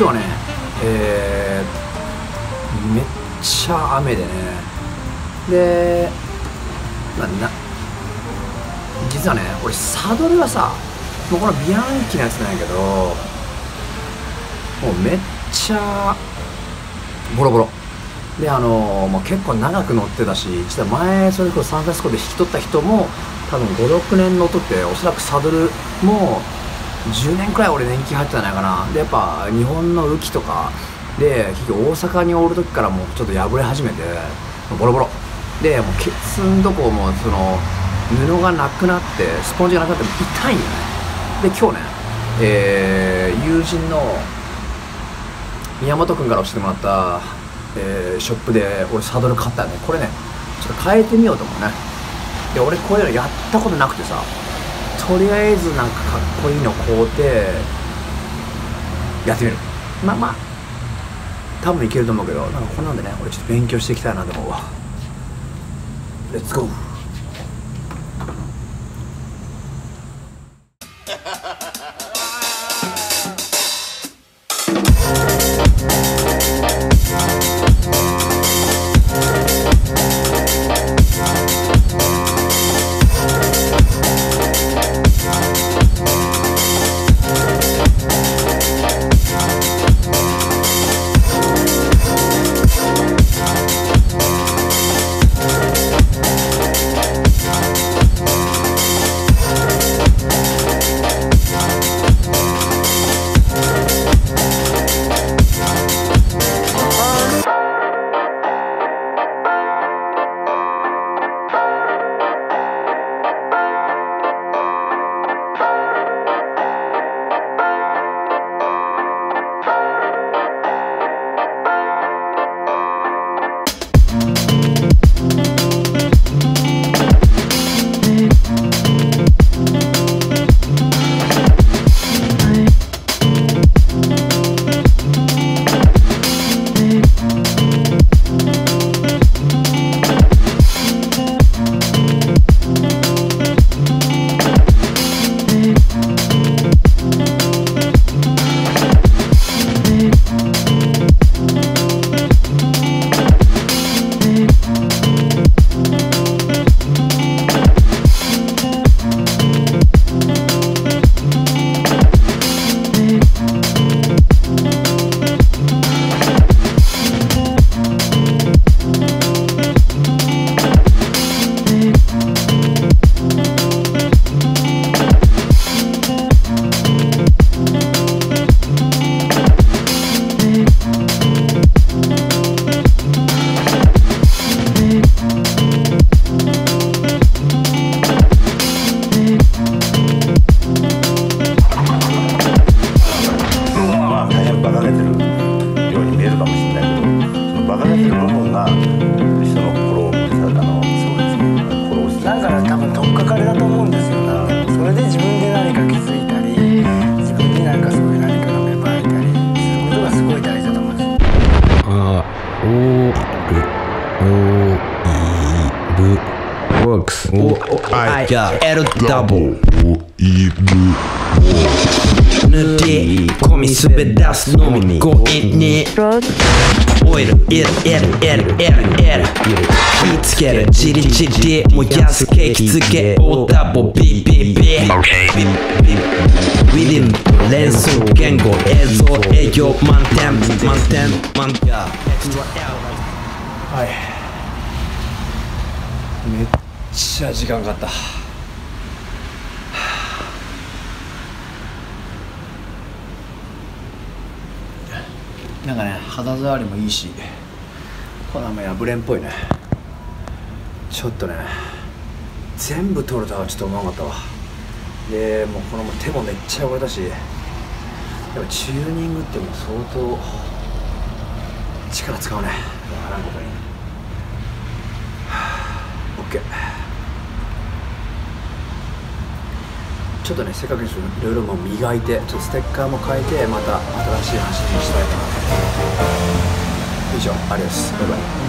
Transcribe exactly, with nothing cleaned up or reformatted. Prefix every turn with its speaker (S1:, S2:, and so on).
S1: 日はね、えー、めっちゃ雨でね、で、まあ、な実はね、俺サドルはさ、もうこのビアンキのやつなんやけど、もうめっちゃボロボロで、あのー、もう結構長く乗ってたし、実は前それこそサンフランシスコで引き取った人も多分ごろくねん乗っとって、おそらくサドルもじゅうねんくらい俺年季入ってたんじゃないかな。でやっぱ日本の雨季とかで結局大阪におる時からもうちょっと破れ始めてボロボロで、もうケツんとこもその布がなくなってスポンジがなくなって痛いんよね。で今日ね、えー、友人の宮本君から教えてもらった、えー、ショップで俺サドル買ったよね。これねちょっと変えてみようと思うね。で俺こういうのやったことなくてさ、とりあえずなんかかっこいいの買うてやってみる。まあまあ多分いけると思うけど、なんかこんなんでね俺ちょっと勉強していきたいなと思うわ。レッツゴー。
S2: L ダボル塗って込みすべ出すのみ強引にオイル L L L L L 火つけるチリチリ燃やすケーキつけ O ダボ B B B ウィリン連想言語映像営業満点満点満点。
S1: はい、めっちゃ時間かかった。なんかね、肌触りもいいし、これはもう破れんっぽいね。ちょっとね、全部取るとはちょっと思わなかったわ。でもうこの手もめっちゃ汚れたし、やっぱチューニングってもう相当力使うね。わからんことに。オッケー。ちょっとね、せっかくですけどいろいろもう磨いて、ちょっとステッカーも変えて、また新しい走りにしたいかな。以上、ありがとうございます。バイバイ。